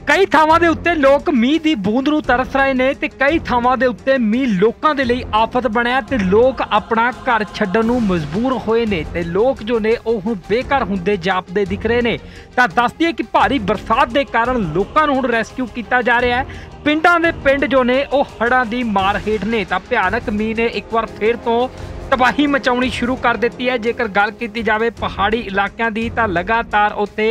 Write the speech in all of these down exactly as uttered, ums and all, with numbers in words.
कई ਥਾਵਾਂ ਦੇ ਉੱਤੇ ਲੋਕ ਮੀਂਹ ਦੀ ਬੂੰਦ ਨੂੰ ਤਰਸ ਰਹੇ ਨੇ ਤੇ ਕਈ ਥਾਵਾਂ ਦੇ ਉੱਤੇ ਮੀਂਹ ਲੋਕਾਂ ਦੇ ਲਈ ਆਫਤ ਬਣਿਆ ਤੇ ਲੋਕ ਆਪਣਾ ਘਰ ਛੱਡਣ ਨੂੰ ਮਜਬੂਰ ਹੋਏ ਨੇ ਤੇ ਲੋਕ ਜੋ ਨੇ ਉਹ ਹੁਣ ਬੇਘਰ ਹੁੰਦੇ ਜਾਪਦੇ ਦਿਖ ਰਹੇ ਨੇ। ਤਾਂ ਦੱਸ ਦਈਏ ਕਿ ਭਾਰੀ ਬਰਸਾਤ ਦੇ ਕਾਰਨ ਲੋਕਾਂ ਨੂੰ ਹੁਣ ਰੈਸਕਿਊ ਕੀਤਾ ਜਾ ਰਿਹਾ ਹੈ। ਪਿੰਡਾਂ ਦੇ ਪਿੰਡ ਜੋ ਨੇ ਉਹ ਹੜ੍ਹਾਂ ਦੀ ਮਾਰ ਹੇਠ ਨੇ ਤਾਂ ਭਿਆਨਕ ਮੀਂਹ ਨੇ ਇੱਕ ਵਾਰ ਫੇਰ ਤੋਂ ਤਬਾਹੀ ਮਚਾਉਣੀ शुरू कर दी है। जेकर गल की जाए पहाड़ी इलाकों की तो लगातार उत्ते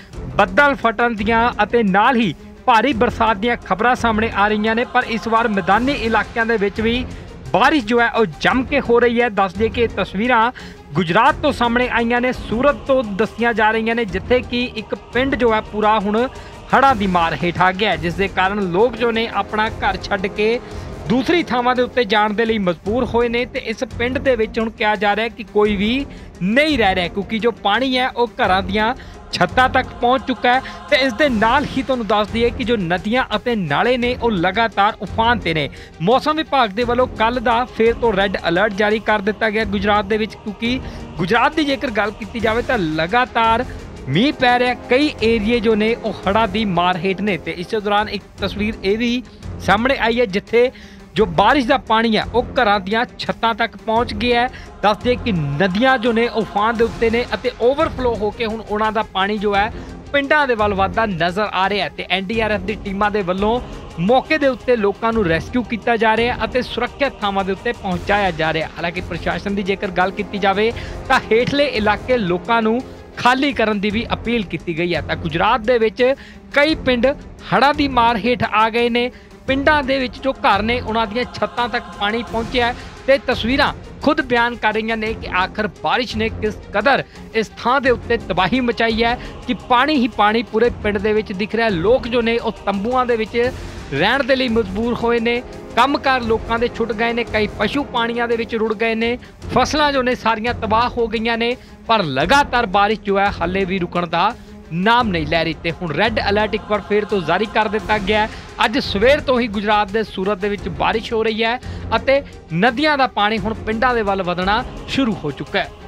बदल फटन दियां अते नाल ही भारी बरसात दियां खबरां सामने आ रही ने। पर इस बार मैदानी इलाकों के विच भी बारिश जो है वह जम के हो रही है। दस दिए कि तस्वीरां गुजरात तो सामने आईयां ने, सूरत तो दसियां जा रही ने जिथे कि एक पिंड जो है पूरा हुण हड़ां दी मार हेठ आ गया, जिस दे कारण लोग जो ने अपना घर छड्ड के दूसरी थावां दे उत्ते जाण दे लई मजबूर होए ने। ते इस पिंड दे विच हुण कहा जा रहा है कि कोई भी नहीं रह रहा क्योंकि जो पानी है वह घरां दियां छत्तां तक पहुँच चुका है। तो इस दे नाल ही तुहानूं दस दईए कि जो नदियां अते नाले ने वह लगातार उफान ते ने। मौसम विभाग दे वल्लों कल दा फिर तो रैड अलर्ट जारी कर दिता गया गुजरात दे विच, क्योंकि गुजरात की जेकर गल की जाए तो लगातार मीह पै रहा, कई एरिए जो ने वह हड़ां दी मार हेठ ने। ते इस दौरान एक तस्वीर ये भी सामने आई है जिथे जो बारिश का पानी है वह घरां दियां छत्तां तक पहुँच गया है। दस दिए कि नदियां जो ने उफान दे उत्ते ने अते ओवरफ्लो होकर हुण उन्हां दा पानी जो है पिंडां दे वल वधदा नज़र आ रहा है। ते एन डी आर एफ दी टीमां दे वल्लों मौके दे उत्ते लोकां नूं रैस्क्यू किया जा रहा है अते सुरक्षित थावां दे उत्ते पहुँचाया जा रहा है। हालांकि प्रशासन की जेकर गल की जाए तो हेठले इलाके लोकां नूं खाली करन दी भी अपील की गई है। तो गुजरात दे विच कई पिंड हड़ां दी मार हेठ आ गए ने। पिंडां दे विच जो घर ने उन्हां दियां छत्तां तक पानी पहुंचिया है ते तस्वीरां खुद बयान कर रही ने कि आखिर बारिश ने किस कदर इस थां दे उत्ते तबाही मचाई है कि पानी ही पानी पूरे पिंड दे विच दिख रहा है। लोग जो ने उह तंबूआं दे विच रहण दे लई मजबूर होए ने, कंमकार लोकां दे छुट गए ने, कई पशु पाणियां दे विच रुड़ गए ने, फसलां जो ने सारियां तबाह हो गईयां ने। पर लगातार बारिश जो है हाले भी रुकण दा नाम नहीं लै रही। ते हुण रैड अलर्ट एक बार फिर तो जारी कर दिता गया है। अज सवेर तो ही गुजरात के सूरत दे विच बारिश हो रही है अते नदियां दा पानी हुण पिंडां दे वल वधना शुरू हो चुका है।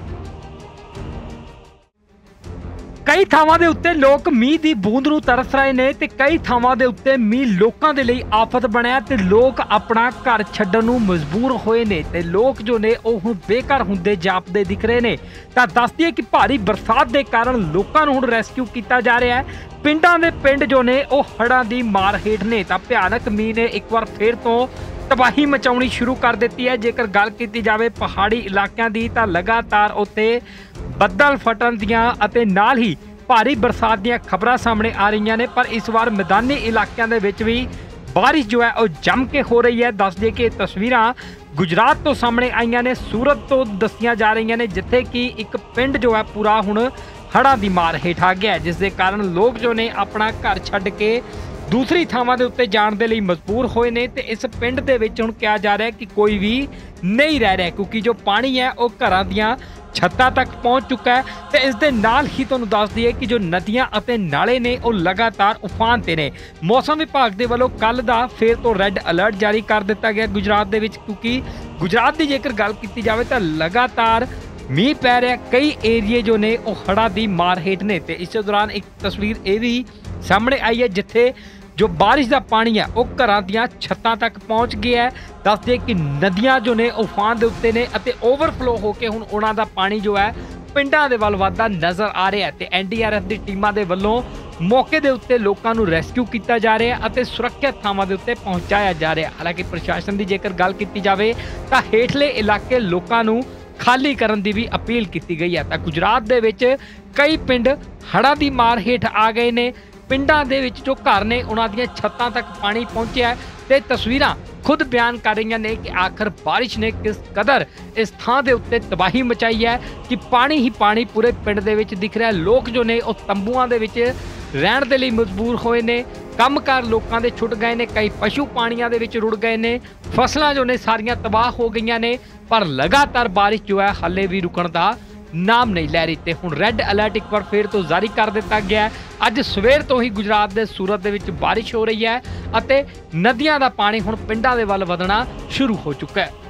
कई ਥਾਵਾਂ ਦੇ ਉੱਤੇ ਲੋਕ ਮੀਂਹ ਦੀ ਬੂੰਦ ਨੂੰ ਤਰਸ ਰਹੇ ਨੇ ਤੇ ਕਈ ਥਾਵਾਂ ਦੇ ਉੱਤੇ ਮੀਂਹ ਲੋਕਾਂ ਦੇ ਲਈ ਆਫਤ ਬਣਿਆ ਤੇ ਲੋਕ ਆਪਣਾ ਘਰ ਛੱਡਣ ਨੂੰ ਮਜਬੂਰ ਹੋਏ ਨੇ ਤੇ ਲੋਕ ਜੋ ਨੇ ਉਹ ਹੁਣ ਬੇਘਰ ਹੁੰਦੇ ਜਾਪਦੇ ਦਿਖ ਰਹੇ ਨੇ। ਤਾਂ ਦੱਸ ਦਈਏ ਕਿ ਭਾਰੀ ਬਰਸਾਤ ਦੇ ਕਾਰਨ ਲੋਕਾਂ ਨੂੰ ਹੁਣ ਰੈਸਕਿਊ ਕੀਤਾ ਜਾ ਰਿਹਾ ਹੈ। ਪਿੰਡਾਂ ਦੇ ਪਿੰਡ ਜੋ ਨੇ ਉਹ ਹੜ੍ਹਾਂ ਦੀ ਮਾਰ ਹੇਠ ਨੇ ਤਾਂ ਭਿਆਨਕ ਮੀਂਹ ਨੇ ਇੱਕ ਵਾਰ ਫੇਰ ਤੋਂ तबाही मचाउणी शुरू कर दी है। जेकर गल की जाए पहाड़ी इलाकों की तो लगातार उत्ते बदल फटन दियां अते नाल ही भारी बरसात दियां खबरां सामने आ रही ने। पर इस बार मैदानी इलाकों के विच भी बारिश जो है वह जम के हो रही है। दस दिए कि तस्वीरां गुजरात तो सामने आईयां ने, सूरत तो दसियां जा रही ने जिथे कि एक पिंड जो है पूरा हुण हड़ां दी मार हेठ आ गया है, जिस दे कारण लोग जो ने अपना घर छड्ड के दूसरी थावां दे उत्ते जाण दे लई मजबूर होए ने। ते इस पिंड दे विच हुण कहा जा रहा है कि कोई भी नहीं रह रहा क्योंकि जो पानी है वह घरां दियां छत्तां तक पहुँच चुका है। तो इस दे नाल ही तुहानूं दस दईए कि जो नदियां अते नाले ने वह लगातार उफान ते ने। मौसम विभाग दे वल्लों कल दा फिर तो रैड अलर्ट जारी कर दिता गया गुजरात दे विच, क्योंकि गुजरात की जेकर गल की जाए तो लगातार मीह पै रहा, कई एरिए जो ने वह हड़ां दी मार हेठ ने। ते इस दौरान एक तस्वीर ये भी सामने आई है जिथे जो बारिश का पानी है वह घरां दियां छत्तां तक पहुँच गया है। दस दिए कि नदियां जो ने उफान दे उत्ते ने अते ओवरफ्लो होकर हुण उन्हां दा पानी जो है पिंडां दे वल वधदा नज़र आ रहा है। ते एन डी आर एफ दी टीमां दे वल्लों मौके दे उत्ते लोकां नूं रैस्क्यू किया जा रहा है अते सुरक्षित थावां दे उत्ते पहुँचाया जा रहा है। हालांकि प्रशासन की जेकर गल की जाए तो हेठले इलाके लोकां नूं खाली करन दी भी अपील की गई है। तो गुजरात दे विच कई पिंड हड़ां दी मार हेठ आ गए ने। पिंडां दे विच जो घर ने उन्हां दियां छत्तां तक पानी पहुंचिया है ते तस्वीरां खुद बयान कर रही ने कि आखिर बारिश ने किस कदर इस थां दे उत्ते तबाही मचाई है कि पानी ही पानी पूरे पिंड दे विच दिख रहा है। लोग जो ने उह तंबूआं दे विच रहण दे लई मजबूर होए ने, कंमकार लोकां दे छुट गए ने, कई पशु पाणियां दे विच रुड़ गए ने, फसलां जो ने सारियां तबाह हो गईयां ने। पर लगातार बारिश जो है हाले भी रुकण दा नाम नहीं लै रही। ते हुण रैड अलर्ट एक बार फिर तो जारी कर दिता गया है। अज सवेर तो ही गुजरात के सूरत दे विच बारिश हो रही है अते नदियां दा पानी हुण पिंडां दे वल वधना शुरू हो चुका है।